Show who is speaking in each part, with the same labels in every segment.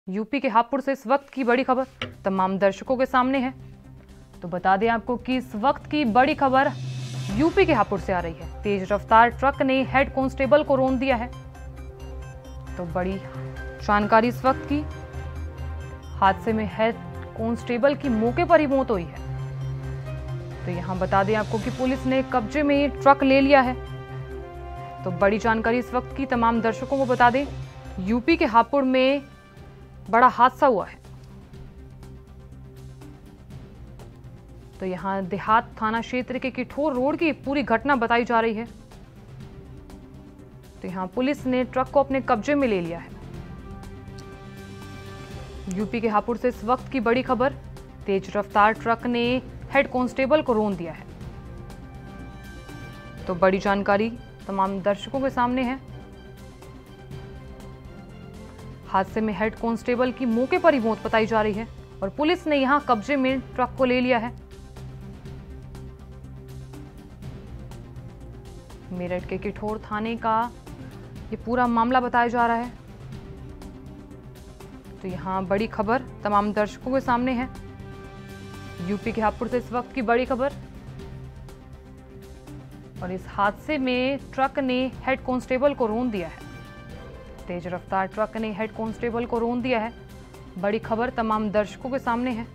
Speaker 1: UP के हापुड़ से इस वक्त की बड़ी खबर तमाम दर्शकों के सामने है। तो बता दें आपको कि इस वक्त की बड़ी खबर यूपी के हापुड़ से आ रही है। तेज रफ्तार ट्रक ने हेड कांस्टेबल को रौंद दिया है। तो बड़ी जानकारी इस वक्त की, हादसे में हेड कांस्टेबल की मौके पर ही मौत हुई है। तो यहां बता दें आपको कि पुलिस ने कब्जे में ट्रक ले लिया है। तो बड़ी जानकारी इस वक्त की तमाम दर्शकों को बता दें, यूपी के हापुड़ में बड़ा हादसा हुआ है। तो यहां देहात थाना क्षेत्र के किठोर रोड की पूरी घटना बताई जा रही है। तो यहां पुलिस ने ट्रक को अपने कब्जे में ले लिया है। यूपी के हापुड़ से इस वक्त की बड़ी खबर, तेज रफ्तार ट्रक ने हेड कांस्टेबल को रौंद दिया है। तो बड़ी जानकारी तमाम दर्शकों के सामने है। हादसे में हेड कांस्टेबल की मौके पर ही मौत बताई जा रही है और पुलिस ने यहां कब्जे में ट्रक को ले लिया है। मेरठ के किठोर थाने का ये पूरा मामला बताया जा रहा है। तो यहां बड़ी खबर तमाम दर्शकों के सामने है। यूपी के हापुड़ से इस वक्त की बड़ी खबर, और इस हादसे में ट्रक ने हेड कांस्टेबल को रौंद दिया है। तेज रफ्तार ट्रक ने हेड कांस्टेबल को रौंद दिया है। बड़ी खबर तमाम दर्शकों के सामने है।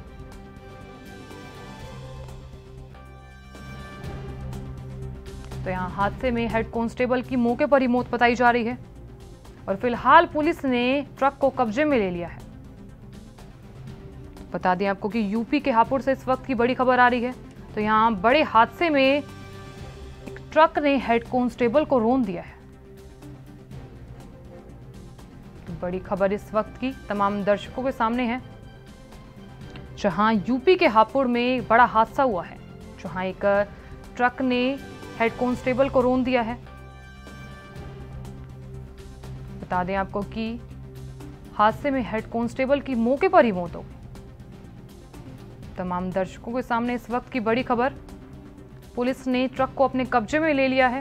Speaker 1: तो यहां हादसे में हेड कांस्टेबल की मौके पर ही मौत बताई जा रही है और फिलहाल पुलिस ने ट्रक को कब्जे में ले लिया है। बता दें आपको कि यूपी के हापुड़ से इस वक्त की बड़ी खबर आ रही है। तो यहां बड़े हादसे में एक ट्रक ने हेड कांस्टेबल को रौंद दिया है। तो बड़ी खबर इस वक्त की तमाम दर्शकों के सामने है, जहां यूपी के हापुड़ में बड़ा हादसा हुआ है, जहां एक ट्रक ने हेड कांस्टेबल को रौंद दिया है। बता दें आपको कि हादसे में हेड कांस्टेबल की मौके पर ही मौत हो गई। तमाम दर्शकों के सामने इस वक्त की बड़ी खबर, पुलिस ने ट्रक को अपने कब्जे में ले लिया है।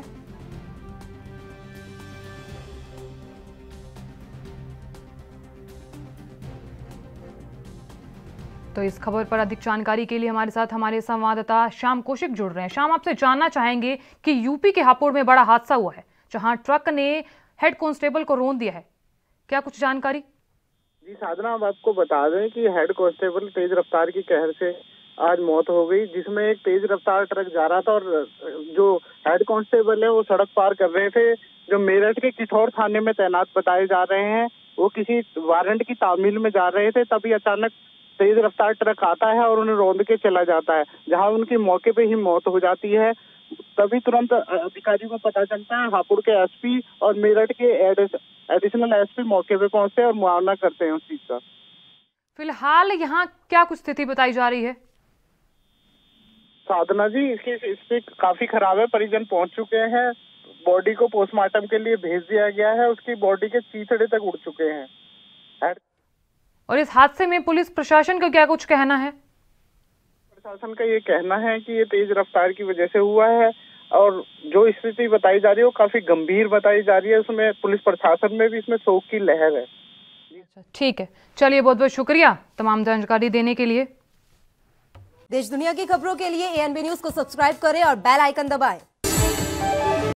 Speaker 1: तो इस खबर पर अधिक जानकारी के लिए हमारे साथ हमारे संवाददाता श्याम कौशिक जुड़ रहे हैं। श्याम, आपसे जानना चाहेंगे कि यूपी के हापुड़ में बड़ा हादसा हुआ है, जहां ट्रक ने हेड कांस्टेबल को रौंद दिया है, क्या कुछ जानकारी?
Speaker 2: जी साधना, अब आपको बता दें कि हेड कांस्टेबल तेज रफ्तार की कहर से आज मौत हो गई, जिसमें एक तेज रफ्तार ट्रक जा रहा था और जो हेड कांस्टेबल है वो सड़क पार कर रहे थे। जो मेरठ के किठौर थाने में तैनात बताए जा रहे हैं, वो किसी वारंट की तामील में जा रहे थे, तभी अचानक तेज रफ्तार ट्रक आता है और उन्हें रौंद के चला जाता है, जहां उनकी मौके पे ही मौत हो जाती है। तभी तुरंत अधिकारियों को पता चलता है। हापुड़ के एसपी और मेरठ के एडिशनल एसपी मौके पे पहुंचते हैं और मुआयना करते हैं उस चीज का।
Speaker 1: फिलहाल यहाँ क्या कुछ स्थिति बताई जा रही है?
Speaker 2: साधना जी, इसकी स्थिति काफी खराब है। परिजन पहुंच चुके हैं, बॉडी को पोस्टमार्टम के लिए भेज दिया गया है। उसकी बॉडी के चीथड़े तक उड़ चुके हैं।
Speaker 1: और इस हादसे में पुलिस प्रशासन का क्या कुछ कहना है?
Speaker 2: प्रशासन का ये कहना है कि ये तेज रफ्तार की वजह से हुआ है और जो स्थिति बताई जा रही है वो काफी गंभीर बताई जा रही है। उसमें पुलिस प्रशासन में भी इसमें शोक की लहर है।
Speaker 1: ठीक है, चलिए, बहुत बहुत शुक्रिया तमाम जानकारी देने के लिए।
Speaker 3: देश दुनिया की खबरों के लिए ANB न्यूज को सब्सक्राइब करें और बेल आइकन दबाएं।